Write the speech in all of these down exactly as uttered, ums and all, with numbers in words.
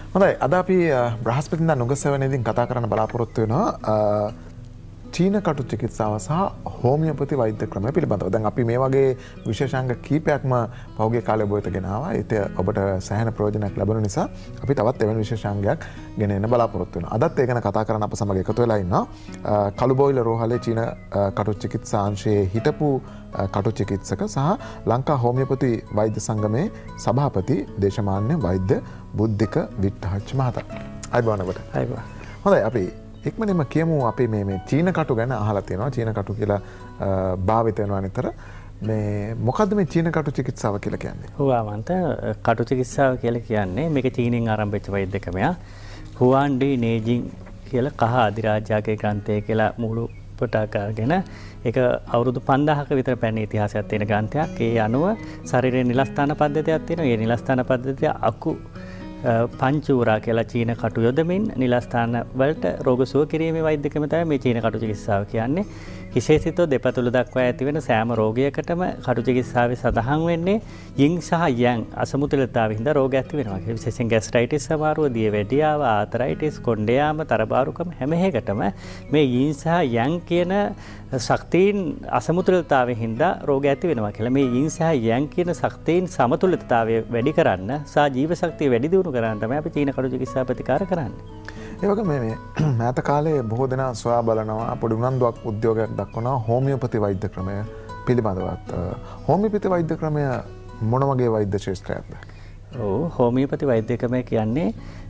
හොඳයි අද අපි බ්‍රහස්පතින්දා නුගසෙවණේදී කතා කරන්න බලාපොරොත්තු වෙනවා චීන කටු චිකිත්සාව සහ හෝමියෝපති වෛද්‍ය ක්‍රමය පිළිබඳව. දැන් අපි මේ වගේ විශේෂාංග කීපයක්ම පහුගිය කාලේ ඔබ වෙත ගෙනාවා. ඒත් ඔබට සෑහෙන ප්‍රයෝජනයක් ලැබුණ නිසා අපි තවත් එවැනි විශේෂාංගයක් ගෙන එන්න බලාපොරොත්තු වෙනවා. අදත් ඒ ගැන කතා කරන්න අප සමග එකතු වෙලා ඉන්නවා. කළුබෝවිල රෝහලේ චීන කටු චිකිත්සා අංශයේ හිටපු කටු චිකිත්සක සහ ලංකා හෝමියෝපති වෛද්‍ය සංගමේ සභාපති දේශමාන්‍ය වෛද්‍ය බුද්ධික විට්ටහච්ච මහතා. අයිබෝන් ඔබට. අයිබෝන්. හොඳයි අපි ඉක්මනින්ම කියමු අපි මේ මේ චීන කටු ගැන අහලා තියෙනවා. චීන කටු කියලා භාවිත වෙනවා නිතර. මේ මොකද්ද මේ චීන කටු චිකිත්සාව කියලා කියන්නේ? හුවාමන්ත කටු චිකිත්සාව කියලා කියන්නේ මේක චීනෙන් ආරම්භ වෙච්ච වෛද්‍ය ක්‍රමයක්. හුවාන් ඩි නේජින් කියලා කහ අධිරාජ්‍යයේ ග්‍රන්ථය කියලා මුළු පොතක් අරගෙන ඒක අවුරුදු පන්දාහක විතර පැන ඉතිහාසයක් තියෙන ග්‍රන්ථයක්. ඒ අනුව ශරීරයේ නිලස්ථාන පද්ධතියක් තියෙනවා. ඒ නිලස්ථාන පද්ධතිය අකු පංචූරා කියලා චීන කටු යොදමින් නිලස්ථාන වලට රෝග සුව කිරීමේ වෛද්‍ය ක්‍රම තමයි මේ චීන කටු චිකිත්සාව කියන්නේ. විශේෂිතව දෙපතුල දක්වා ඇති වෙන සෑම රෝගයකටම කටු චිකිත්සාවේ සඳහන් වෙන්නේ යින් සහ යන් අසමතුලිතතාවයෙන් හින්දා රෝග ඇති වෙනවා. විශේෂයෙන් ગેස්ට්‍රයිටිස් සමහරව දියවැඩියාව, ආතරයිටිස්, කොණ්ඩයාම, තරබාරුකම හැම එකකටම මේ යින් සහ යන් කියන ශක්තියින් අසමතුලිතතාවයෙන් හින්දා රෝග ඇති වෙනවා කියලා. මේ යින් සහ යන් කියන ශක්තියින් සමතුලිතතාවය වැඩි කරන්න සහ ජීව ශක්තිය වැඩි දියුණු කරන්න තමයි අපි චීන කටු චිකිත්සා ප්‍රතිකාර කරන්නේ. ඒ වගේම මේ මෑත කාලේ බොහෝ දෙනා සොයා බලනවා පොඩි උනන්දුවක් උද්‍යෝගයක් දක්වනවා හෝමියෝපති වෛද්‍ය ක්‍රමය පිළිබඳවත්. හෝමියෝපති වෛද්‍ය ක්‍රමය මොන වගේ වෛද්‍ය ශාස්ත්‍රයක්ද? ඔව් හෝමියෝපති වෛද්‍ය ක්‍රමය කියන්නේ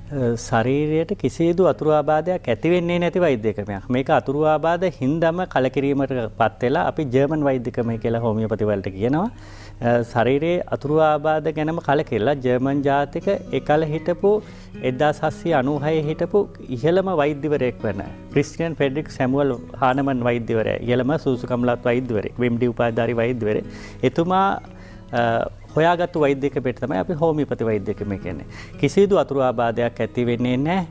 ශරීරයට කිසිදු අතුරු ආබාධයක් ඇති වෙන්නේ නැති වෛද්‍ය ක්‍රමයක්. මේක අතුරු ආබාධ හින්දාම කලකිරීමටපත් වෙලා අපි ජර්මන් වෛද්‍ය ක්‍රමය කියලා හෝමියෝපති වලට කියනවා. ශරීරයේ අතුරු ආබාධ ගැනම කලකිරලා ජර්මන් ජාතික එකල හිටපු එක්දාස් හත්සිය අනූහය හිටපු ඉහළම වෛද්‍යවරයෙක් වන ක්‍රිස්ටියන් ෆෙඩරික් සැමුවල් හානමන් වෛද්‍යවරයා ඉහළම සූසුකම්ලත් වෛද්‍යවරයෙක් වෙම්ඩි උපාධිධාරී වෛද්‍යවරයෙක් එතුමා හොයාගත්තු වෛද්‍ය ක්‍රමයට තමයි අපි හෝමියෝපති වෛද්‍ය ක්‍රමය කියන්නේ. කිසිදු අතුරු ආබාධයක් ඇති වෙන්නේ නැහැ.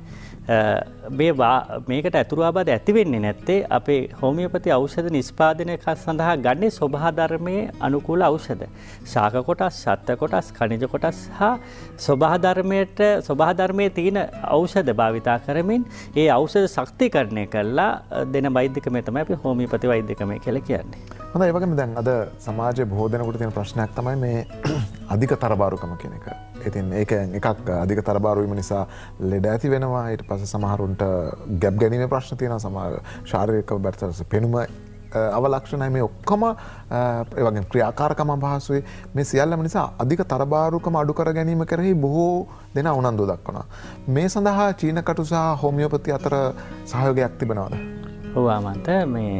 මේ මේකට අතුරු ආබාධ ඇති වෙන්නේ නැත්තේ අපේ හෝමියෝපති ඖෂධ නිෂ්පාදනය සඳහා ගන්නේ ස්වභාව ධර්මයේ අනුකූල ඖෂධ. ශාක කොටස්, සත්ත්ව කොටස්, ඛනිජ කොටස් හා ස්වභාව ධර්මයට ස්වභාව ධර්මයේ තියෙන ඖෂධ භාවිතා කරමින් ඒ ඖෂධ ශක්තිකරණය කරලා දෙන වෛද්‍ය ක්‍රමය තමයි අපි හෝමියෝපති වෛද්‍ය ක්‍රමය කියලා කියන්නේ. හොඳයි ඒ වගේම දැන් අද සමාජයේ බොහෝ දෙනෙකුට තියෙන ප්‍රශ්නයක් තමයි මේ අධික තරබාරුකම කියන එක. ඉතින් ඒක එකක් අධික තරබාරු වීම නිසා ලෙඩ ඇති වෙනවා. ඊට පස්සේ සමහරුන්ට ගැප් ගැනීමේ ප්‍රශ්න තියෙනවා. සමහර ශාරීරික බැටරස් පෙනුම අවලක්ෂණයි මේ ඔක්කොම ඒ වගේම ක්‍රියාකාරකම අපහසුයි. මේ සියල්ලම නිසා අධික තරබාරුකම අඩු කර ගැනීම කෙරෙහි බොහෝ දෙනා උනන්දු දක්වනවා. මේ සඳහා චීන කටු සහ හෝමියෝපති අතර සහයෝගයක් තිබෙනවද? ඔව් ආමන්ත මේ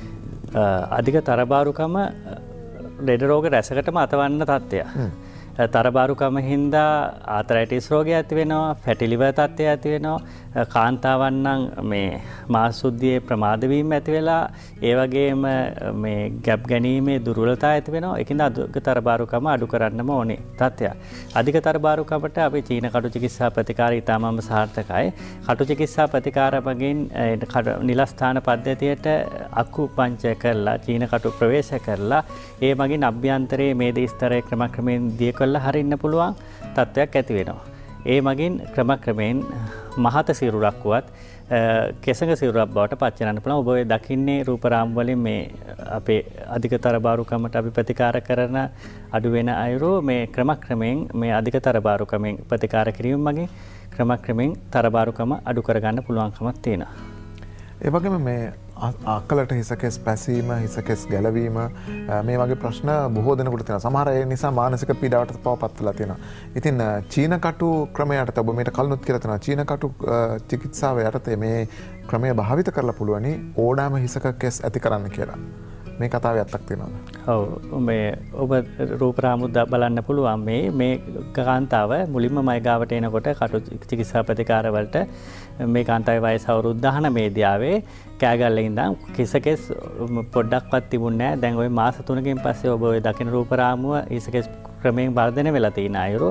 අධික තරබාරුකම ලෙඩ රෝග රැසකටම අතවන්න තත්ත්වයක්. තරබාරුකම හින්දා ආතරයිටිස් රෝගය ඇති වෙනවා, ෆැටි ලිවර් තත්ත්වය ඇති වෙනවා, කාන්තාවන් නම් මේ මාස සුද්ධියේ ප්‍රමාද වීම ඇති වෙලා ඒ වගේම මේ ගැප් ගැනීමේ දුර්වලතා ඇති වෙනවා. ඒකින්ද අධික තරබාරුකම අඩු කරන්නම ඕනේ තත්ත්වයක්. අධික තරබාරුකමට අපි චීන කටු චිකිත්සා ප්‍රතිකාරය ඉතාමම සාර්ථකයි. කටු චිකිත්සා ප්‍රතිකාර මගින් නිලස්ථාන පද්ධතියට අකු පංචය කරලා චීන කටු ප්‍රවේශ කරලා ඒ මගින් අභ්‍යන්තරයේ මේද ස්තරය ක්‍රමක්‍රමයෙන් දිය කරලා හරින්න පුළුවන් තත්ත්වයක් ඇති වෙනවා. ඒ මගින් ක්‍රමක්‍රමයෙන් මහත සිරුරක් වුවත් කෙසඟ සිරුරක් බවට පත් වෙනන්න පුළුවන්. ඔබ ඔය දකින්නේ රූපරාම වලින් මේ අපේ අධික තරබාරුකමට අපි ප්‍රතිකාර කරන අඩු වෙන අයරෝ මේ ක්‍රමක්‍රමයෙන් මේ අධික තරබාරුකමෙන් ප්‍රතිකාර කිරීම මගින් ක්‍රමක්‍රමයෙන් තරබාරුකම අඩු කරගන්න පුළුවන්කමක් තියෙනවා. ඒ වගේම මේ අක්කලට හිසකෙස් පැසීම, හිසකෙස් ගැලවීම මේ වගේ ප්‍රශ්න බොහෝ දෙනෙකුට තියෙනවා. සමහර ඒ නිසා මානසික පීඩාවට පව පත් වෙලා තියෙනවා. ඉතින් චීන කටු ක්‍රමයට ඔබ මේට කලිනුත් කියලා තියෙනවා චීන කටු චිකිත්සාව යටතේ මේ ක්‍රමය භාවිත කරලා පුළුවනි ඕනෑම හිසක කෙස් ඇති කරන්න කියලා. මේ කතාවේ ඇත්තක් තියෙනවද? ඔව් මේ ඔබ රූපරාමුද්ද බලන්න පුළුවන් මේ මේ කාන්තාව මුලින්ම මයි ගාවට එනකොට කටු චිකිත්සා ප්‍රතිකාර වලට මේ කාන්තාවේ වයස අවුරුදු දහනවය දී කෑගල්ලේ ඉඳන් කිසකෙස් පොඩ්ඩක්වත් තිබුණේ නැහැ. දැන් ওই මාස තුනකින් පස්සේ ඔබ ওই දකින රූපරාමුව ඉසකෙස් ක්‍රමයෙන් වර්ධනය වෙලා තියෙන අයරෝ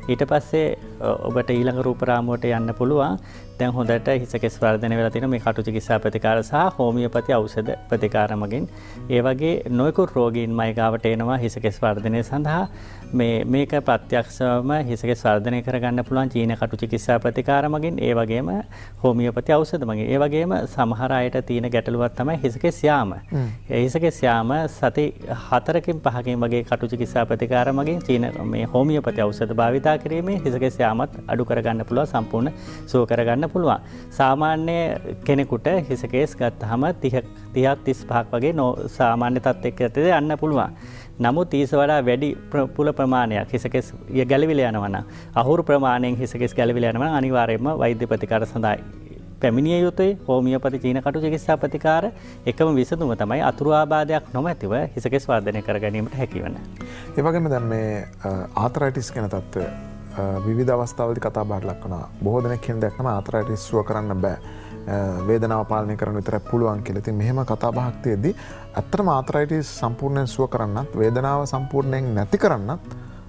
ඊට පස්සේ ඔබට ඊළඟ රූප රාමුවට යන්න පුළුවන්. දැන් හොඳට හිසකෙස් වර්ධනය වෙලා තියෙන මේ කටු චිකිත්සා ප්‍රතිකාර සහ හෝමියෝපති ඖෂධ ප්‍රතිකාර මගින් ඒ වගේ නොයෙකුත් රෝගීන් මයි ගාවට එනවා හිසකෙස් වර්ධනය සඳහා. මේ මේක ප්‍රත්‍යක්ෂවම හිසකෙස් වර්ධනය කරගන්න පුළුවන් චීන කටු චිකිත්සා ප්‍රතිකාර මගින් ඒ වගේම හෝමියෝපති ඖෂධ මගින්. ඒ වගේම සමහර අයට තියෙන ගැටලුවක් තමයි හිසකෙස් යාම. ඒ හිසකෙස් යාම සති හතරකින් පහකින් වගේ කටු චිකිත්සා ප්‍රතිකාර මගින් චීන මේ හෝමියෝපති ඖෂධ භාවිතා කිරීමෙන් හිසකෙස් යාමත් අඩු කරගන්න පුළුවන්, සම්පූර්ණ සුව කරගන්න පුළුවන්. සාමාන්‍ය කෙනෙකුට හිසකෙස් ගත්තාම තිහ තිස් පහක් වගේ සාමාන්‍ය තත්ත්වයක ඇතුලේ යන්න පුළුවන්. නමුත් ඊට වඩා වැඩි පුල ප්‍රමාණයක් හිසකෙස් ගැලවිලා යනවා නම් අහුරු ප්‍රමාණයෙන් හිසකෙස් ගැලවිලා යනවා නම් අනිවාර්යයෙන්ම වෛද්‍ය ප්‍රතිකාර සඳහා පැමිණිය යුතුයි. හෝමියෝපති චීන කටු චිකිත්සා ප්‍රතිකාර එකම විසඳුම තමයි අතුරු ආබාධයක් නොමැතිව හිසකෙස් වර්ධනය කර ගැනීමට හැකි වෙන. ඒ වගේම දැන් මේ ආතරයිටිස් කියන තත්ත්වය විවිධ අවස්ථාවලදී කතා බහට ලක් වෙනවා. බොහෝ දෙනෙක් කියන දෙයක් තමයි ආතරයිටිස් සුව කරන්න බෑ. වේදනාව පාලනය කරන්න විතරක් පුළුවන් කියලා. ඉතින් මෙහෙම කතා බහක් තියෙද්දි ඇත්තටම ආතරයිටිස් සම්පූර්ණයෙන් සුව කරන්නත් වේදනාව සම්පූර්ණයෙන් නැති කරන්නත්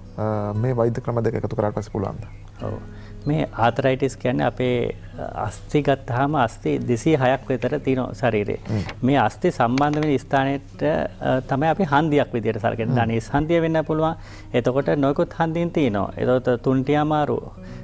මේ වෛද්‍ය ක්‍රම දෙක එකතු කරාට පස්සේ පුළුවන්ද? ඔව්. මේ ආතරයිටිස් කියන්නේ අපේ අස්ථි ගත්තාම අස්ථි දෙසිය හයක් විතර තියෙන ශරීරේ. මේ අස්ථි සම්බන්ධ වෙන ස්ථානයට තමයි අපි හන්දියක් විදියට සලකන්නේ. ධනේස් හන්දිය වෙන්න පුළුවන්. එතකොට නොයෙකුත් හන්දීන් තියෙනවා. එතකොට තුන්ටි අමාරු.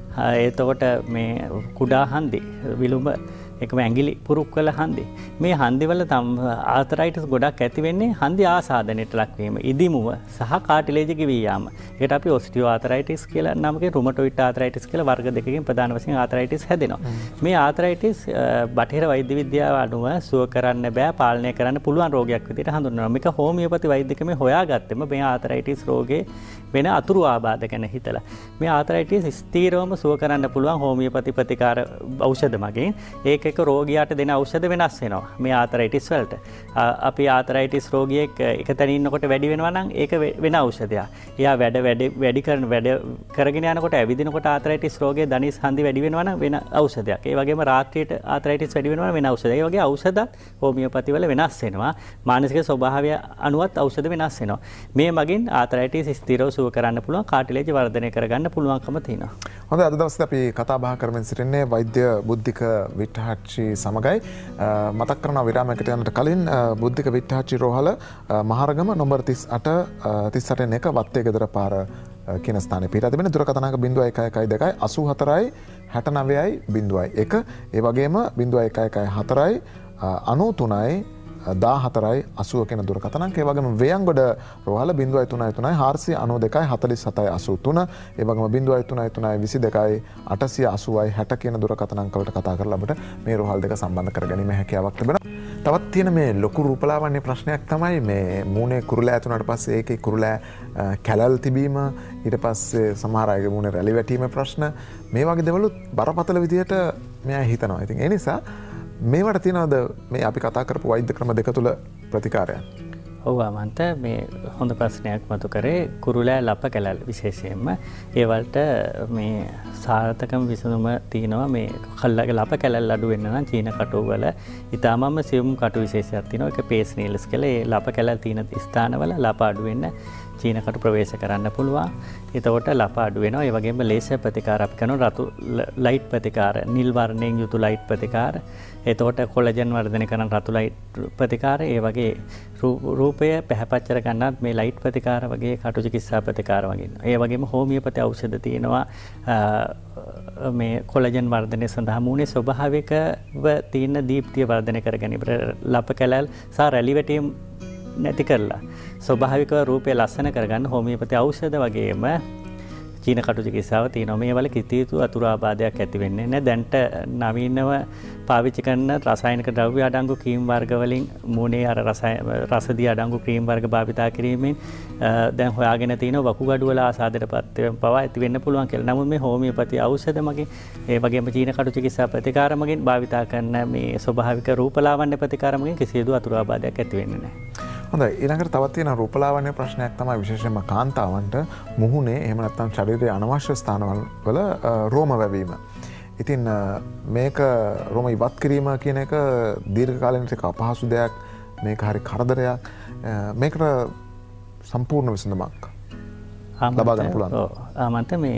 එතකොට මේ කුඩා හන්දි විලුඹ එකම ඇඟිලි පුරුක් කළ හන්දි. මේ හන්දිවල තම ආතරයිටිස් ගොඩක් ඇති වෙන්නේ හන්දි ආසාදනයට ලක්වීම, ඉදිමුව සහ කාටිලේජ් ගෙවී යාම. ඒකට අපි ඔස්ටියෝ ආතරයිටිස් කියලා නමකින් රුමටොයිඩ් ආතරයිටිස් කියලා වර්ග දෙකකින් ප්‍රධාන වශයෙන් ආතරයිටිස් හැදෙනවා. මේ ආතරයිටිස් බටහිර වෛද්‍ය විද්‍යාව අනුව සුව කරන්න බෑ, පාලනය කරන්න පුළුවන් රෝගයක් විදිහට හඳුන්වනවා. මේක හෝමියෝපති වෛද්‍යකමේ හොයාගත්තෙම මේ ආතරයිටිස් රෝගේ වෙන අතුරු ආබාධ ගැන හිතලා. මේ ආතරයිටිස් ස්ථීරවම සුව කරන්න පුළුවන් හෝමියෝපති ප්‍රතිකාර ඖෂධ මගින්. ඒක එක රෝගියාට දෙන ඖෂධ වෙනස් වෙනවා මේ ආතරයිටිස් වලට. අපි ආතරයිටිස් රෝගියෙක් එක තැන ඉන්නකොට වැඩි වෙනවා නම් ඒක වෙන ඖෂධයක්. එයා වැඩ වැඩ වැඩි කරන වැඩ කරගෙන යනකොට ඇවිදිනකොට ආතරයිටිස් රෝගයේ ධනිස් හන්දි වැඩි වෙනවා නම් වෙන ඖෂධයක්. ඒ වගේම රාත්‍රියට ආතරයිටිස් වැඩි වෙනවා නම් වෙන ඖෂධයක්. ඒ වගේ ඖෂධත් හෝමියෝපති වල වෙනස් වෙනවා. මානසික ස්වභාවය අනුවත් ඖෂධ වෙනස් වෙනවා. මේ මගින් ආතරයිටිස් ස්ථිරව සුව කරන්න පුළුවන්, කාටිලේජ් වර්ධනය කරගන්න පුළුවන්කම තියෙනවා. හොඳයි, අද දවසේ අපි කතා බහ කරමින් සිටින්නේ වෛද්‍ය බුද්ධික විට්ටහච්චි සමගයි. මතක් කරනවා විරාමයකට යන්නට කලින් බුද්ධික විට්ටහච්චි රෝහල මහරගම නොම්බර් තිස් අට තිස් අටෙන් එක වත්තේ ගෙදර පාර කියන ස්ථානයේ පිහිටා තිබෙන දුරකථන අංක ज़ीरो एक एक एक दो අසූ හතරයි හැට නවයයි ज़ीरो එක. ඒ වගේම ज़ीरो एक एक एक හතරයි අනූ තුනයි දා හතරයි අසුව කියන දුරකථන අංක. ඒ වගේම වේයන්ගොඩ රෝහල ज़ीरो තුනයි තුනයි හාරසිය අනූ දෙකයි හතළිස් හතයි අසූ තුන. ඒ වගේම ज़ीरो තුනයි තුනයි විසි දෙකයි අටසිය අසූවයි හැට කියන දුරකථන අංක වලට කතා කරලා අපිට මේ රෝහල් දෙක සම්බන්ධ කරගැනීමේ හැකියාවක් තිබෙනවා. තවත් තියෙන මේ ලොකු රූපලාවන්‍ය ප්‍රශ්නයක් තමයි මේ මූණේ කුරුලෑ ඇතුණාට පස්සේ ඒකේ කුරුලෑ කැලල් තිබීම, ඊට පස්සේ සමහර අයගේ මූණේ රැලි වැටීමේ ප්‍රශ්න, මේ වගේ දේවලුත් බරපතල විදියට මෙයා හිතනවා. ඉතින් ඒ නිසා මේවට තියෙනවද මේ අපි කතා කරපු වෛද්‍ය ක්‍රම දෙක තුල ප්‍රතිකාරයක්? ඔව් අමන්ත, මේ හොඳ ප්‍රශ්නයක් මතු කරේ. කුරුලෑ ලප කැලල් විශේෂයෙන්ම ඒවලට මේ සාර්ථකම විසඳුම තියෙනවා. මේ කල්ලගේ ලප කැලල් අඩු වෙන්න නම් චීන කටු වල ඊටාමම සියුම් කටු විශේෂයක් තියෙනවා. ඒක පේස් නීල්ස් කියලා. ඒ ලප කැලල් තියෙන ස්ථානවල ලප අඩු වෙන්න චීන කටු ප්‍රවේශ කරන්න පුළුවන්. එතකොට ලප අඩු වෙනවා. ඒ වගේම ලේසර් ප්‍රතිකාර අපි කරන රතු ලයිට් ප්‍රතිකාර, නිල් වර්ණයෙන් යුතු ලයිට් ප්‍රතිකාර. එතකොට කොලජන් වර්ධනය කරන රතු ලයිට් ප්‍රතිකාර. ඒ වගේ රූපය පැහැපත් ගන්නත් මේ ලයිට් ප්‍රතිකාර වගේ කටු චිකිත්සා ප්‍රතිකාර වගේ. ඒ වගේම හෝමියෝපති ඖෂධ තියෙනවා මේ කොලජන් වර්ධනය සඳහා මූණේ ස්වභාවිකව තියෙන දීප්තිය වර්ධනය කර ගැනීමට ලප කැලල් සහ රැලි වැටීම් නැති කරලා ස්වභාවික රූපය ලස්සන කරගන්න හෝමියෝපති ඖෂධ වගේම චීන කටු චිකිත්සාව තියෙනවා. මේ වල කිසි යුතු අතුරු ආබාධයක් ඇති වෙන්නේ නැහැ. දැන්ට නවීනව පාවිච්චි කරන රසායනික ද්‍රව්‍ය අඩංගු ක්‍රීම් වර්ග වලින් මූණේ අර රසදී අඩංගු ක්‍රීම් වර්ග භාවිතා කිරීමෙන් දැන් හොයාගෙන තියෙන වකුගඩු වල ආසාදයටපත් පවා ඇති වෙන්න පුළුවන් කියලා. නමුත් මේ හෝමියෝපති ඖෂධ මගින් ඒ වගේම චීන කටු චිකිත්සා ප්‍රතිකාර මගින් භාවිතා කරන මේ ස්වභාවික රූපලාවන්‍ය ප්‍රතිකාර මගින් කිසිදු අතුරු ආබාධයක් ඇති වෙන්නේ නැහැ. හොඳයි, ඊළඟට තවත් තියෙන රූපලාවන්‍ය ප්‍රශ්නයක් තමයි විශේෂයෙන්ම කාන්තාවන්ට මුහුණේ එහෙම නැත්නම් ශරීරයේ අනවශ්‍ය ස්ථානවල වල රෝම වැවීම. ඉතින් මේක රෝම ඉවත් කිරීම කියන එක දීර්ඝ කාලීනට අපහසු දෙයක්. මේක හරි කරදරයක්. මේකට සම්පූර්ණ විසඳුමක් ලබා ගන්න පුළුවන්. ඔව්. ආමන්ත මේ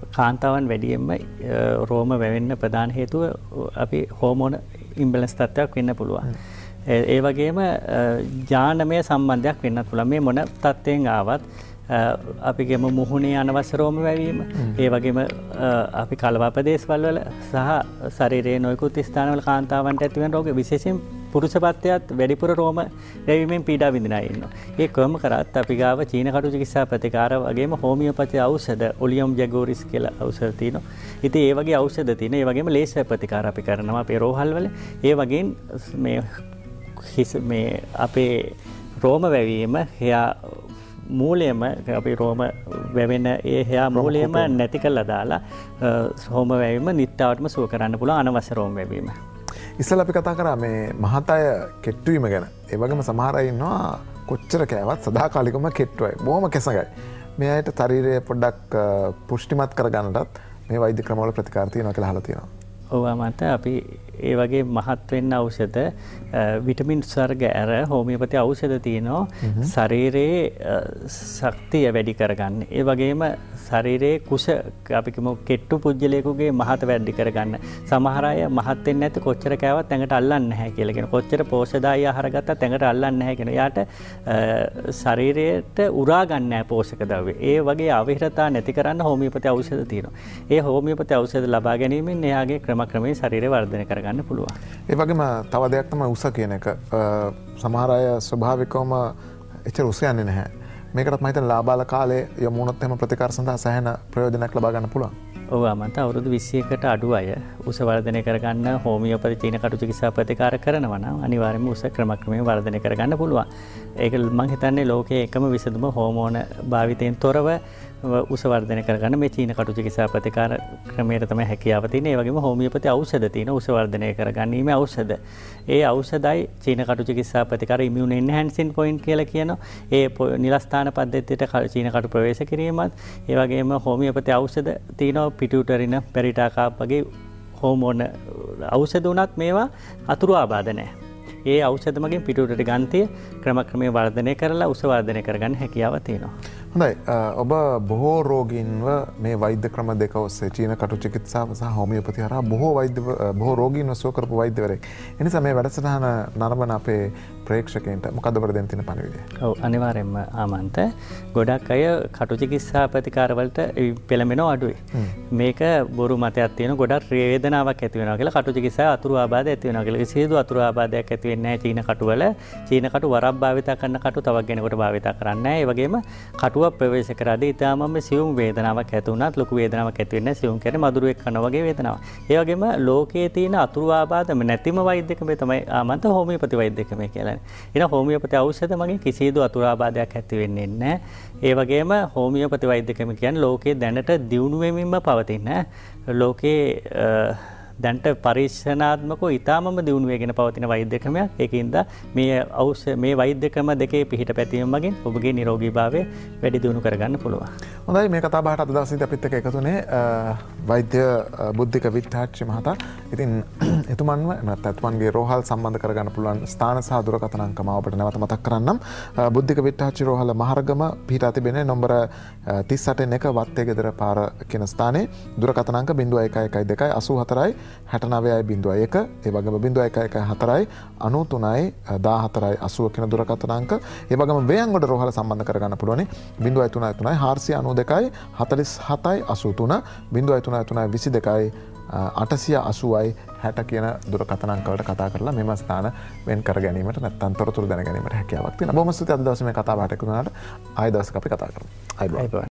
කාන්තාවන් වැඩියෙන්ම රෝම වැවෙන්න ප්‍රධාන හේතුව අපි හෝමෝන ඉම්බැලන්ස් තත්ත්වයක් වෙන්න පුළුවන්. ඒ වගේම ජානමය සම්බන්ධයක් වෙන්නත් පුළුවන්. මේ මොන තත්ත්වයෙන් ආවත් අපිගේම මුහුණේ අනවශ්‍ය රෝම වැවීම, ඒ වගේම අපි කලවා ප්‍රදේශවල වල සහ ශරීරයේ නොයෙකුත් ස්ථානවල කාන්තාවන්ට ඇතිවන රෝග විශේෂයෙන් පුරුෂපත්‍යයත් වැඩිපුර රෝම වැවීමෙන් පීඩා විඳින අය ඉන්නවා. ඒ කොහොම කරත් අපි ගාව චීන කටු චිකිත්සා ප්‍රතිකාර වගේම හෝමියෝපති ඖෂධ ඔලියම් ජැගෝරිස් කියලා ඖෂධ තියෙනවා. ඉතින් ඒ වගේ ඖෂධ තියෙන, ඒ වගේම ලේසර් ප්‍රතිකාර අපි කරනවා අපේ රෝහල් වල. ඒ වගේම මේ හිස මේ අපේ රෝම වැවීම එයා මූලයම අපි රෝම වැවෙන ඒ හයා මූලයම නැති කරලා දාලා හෝම වැවීම නිත්තාවටම සුව කරන්න පුළුවන් අනවශ්‍ය රෝම වැවීම. ඉස්සෙල්ලා අපි කතා කරා මේ මහතය කෙට්ටුවීම ගැන. ඒ වගේම සමහර අය ඉන්නවා කොච්චර කෑවත් සදාකාලිකම කෙට්ටු අය. බොහොම කෙසඟයි. මේ අයට ශරීරය පොඩ්ඩක් පුෂ්ටිමත් කරගන්නටත් මේ වෛද්‍ය ක්‍රමවල ප්‍රතිකාර තියෙනවා කියලා අහලා තියෙනවා. ඔව් අමත අපි ඒ වගේ මහත් වෙන්න ඖෂධ විටමින් වර්ග ඇර හෝමියෝපති ඖෂධ තියෙනවා ශරීරයේ ශක්තිය වැඩි කරගන්න. ඒ වගේම ශරීරයේ කුෂ අපි කියමු කෙට්ටු පුජ්‍යලයකගේ මහත වැඩි කරගන්න. සමහර අය මහත් වෙන්නේ නැත්නම් කොච්චර කෑවත් ඇඟට අල්ලන්නේ නැහැ කියලා කියන. කොච්චර පෝෂදායී ආහාර ගත්තත් ඇඟට අල්ලන්නේ නැහැ කියන. යාට ශරීරයට උරා ගන්න නැහැ පෝෂක ද්‍රව්‍ය. ඒ වගේ අවහිරතා නැති කරන්න හෝමියෝපති ඖෂධ තියෙනවා. ඒ හෝමියෝපති ඖෂධ ලබා ගැනීමෙන් එයාගේ ක්‍රමක්‍රමයෙන් ශරීරය වර්ධනය කරගන්න පුළුවන්. ඒ වගේම තව දෙයක් තමයි උස කියන එක. සමහර අය ස්වභාවිකවම එච්චර උස යන්නේ නැහැ. මේකටත් මම හිතන්නේ ලාබාල කාලේ යමු වුණොත් එහෙම ප්‍රතිකාර සඳහා සෑහෙන ප්‍රයෝජනයක් ලබා ගන්න පුළුවන්. ඔව් අමත අවුරුදු විසියකට අඩු අය උස වර්ධනය කරගන්න හෝමියෝපති චීන කටු චිකිත්සා ප්‍රතිකාර කරනවා නම් අනිවාර්යයෙන්ම උස ක්‍රමක්‍රමයෙන් වර්ධනය කරගන්න පුළුවන්. ඒක මම හිතන්නේ ලෝකයේ එකම විසඳුම හෝමෝන භාවිතයෙන් තොරව උස වර්ධනය කරගන්න මේ චීන කටු චිකිත්සා ප්‍රතිකාර ක්‍රමයට තමයි හැකියාව තියෙන්නේ. ඒ වගේම හෝමියෝපති ඖෂධ තියෙන උස වර්ධනය කරගැනීමේ ඖෂධ. ඒ ඖෂධයි චීන කටු චිකිත්සා ප්‍රතිකාර ඉමුන් එන්හැන්සින් පොයින්ට් කියලා කියනවා. ඒ නිලස්ථාන පද්ධතියට චීන කටු ප්‍රවේශ කිරීමත්, ඒ වගේම හෝමියෝපති ඖෂධ තියෙනවා පිටියුටරින පෙරිටාකාප් වගේ හෝමෝන ඖෂධ උනත් මේවා අතුරු ආබාධ නැහැ. ඒ ඖෂධ මගින් පිටියුටරි ග්‍රන්ථිය ක්‍රමක්‍රමයෙන් වර්ධනය කරලා උස වර්ධනය කරගන්න හැකියාව තියෙනවා. හොඳයි. ඔබ බොහෝ රෝගීන්ව මේ වෛද්‍ය ක්‍රම දෙක ඔස්සේ චීන කටු චිකිත්සාව සහ හෝමියෝපති හරහා බොහෝ වෛද්‍ය බොහෝ රෝගීන්ව සුව කරපු වෛද්‍යවරයෙක්. ඒ නිසා මේ වැඩසටහන නරඹන අපේ ප්‍රේක්ෂකයන්ට මොකද ඔබට දෙන්න තියෙන පණිවිඩය? ඔව් අනිවාර්යෙන්ම ආමන්ත. ගොඩක් අය කටු චිකිත්සා ප්‍රතිකාර වලට පෙළඹෙනව අඩුයි. මේක බොරු මතයක් තියෙන ගොඩක් වේදනාවක් ඇති වෙනවා කියලා කටු චිකිත්සාව අතුරු ආබාධ ඇති වෙනවා කියලා. කිසිදු අතුරු ආබාධයක් ඇති වෙන්නේ නැහැ චීන කටු වල. චීන කටු වරක් භාවිත කරන කටු තවක් කෙනෙකුට භාවිත කරන්නේ නැහැ. ඒ වගේම කටු ප්‍රවේශ කරද්දී ඉතාමම සියුම් වේදනාවක් ඇති වුණත් ලොකු වේදනාවක් ඇති වෙන්නේ සියුම් කියන්නේ මදුරුවෙක් කනවා වගේ වේදනාවක්. ඒ වගේම ලෝකයේ තියෙන අතුරු ආබාධම නැතිම වෛද්‍යකමේ තමයි ආමන්ත හෝමියෝපති වෛද්‍යකමේ කියලා. එන හෝමියෝපති ඖෂධ මගින් කිසිදු අතුරු ආබාධයක් ඇති වෙන්නේ නැහැ. ඒ වගේම හෝමියෝපති වෛද්‍යකම කියන්නේ ලෝකයේ දැනට දියුණු වෙමින්ම පවතින ලෝකයේ දැන්ට පරීක්ෂණාත්මකව ඉතාමම දියුණු වෙගෙන පවතින වෛද්‍යක්‍රමයක්. ඒකින්ද මේ ඖෂධ මේ වෛද්‍යක්‍රම දෙකේ පිහිට පැතීම මගින් ඔබගේ නිරෝගීභාවය වැඩි දියුණු කරගන්න පුළුවන්. හොඳයි, මේ කතා බහට අද දවසේදී අපිත් එක්ක එකතුනේ වෛද්‍ය බුද්ධික විට්ටාච්චි මහතා. ඉතින් එතුමන්ව නැත්නම් එතුමන්ගේ රෝහල් සම්බන්ධ කරගන්න පුළුවන් ස්ථාන සහ දුරකථන අංක මම ඔබට නැවත මතක් කරන්නම්. බුද්ධික විට්ටාච්චි රෝහල මහරගම පිහිටා තිබෙන්නේ නම්බර තිස් අටෙන් එක වත්තේ ගෙදර පාර කියන ස්ථානයේ. දුරකථන අංක zero එක එක දෙකයි අසූ හතරයි හැට නවයයි බිංදුව එක. ඒ වගේම zero එක එක හතරයි අනූ තුනයි දාහතරයි අසූව කියන දුරකථන අංක. ඒ වගේම වේයන්ගොඩ රෝහල සම්බන්ධ කරගන්න පුළුවන් zero තුනයි තුනයි හාරසිය අනූ දෙකයි හතළිස් හතයි අසූ තුන zero තුනයි තුනයි විසි දෙකයි අටසිය අසූවයි හැට කියන දුරකථන අංක වලට කතා කරලා මෙම ස්ථාන වෙන් කර ගැනීමට නැත්නම් තොරතුරු දැන ගැනීමට හැකියාවක් තියෙනවා. බොහොම ස්තුතියි අද දවසේ මේ කතාව බහට එකතු වුණාට. ආයෙ දවසක අපි කතා කරමු. ආයෙ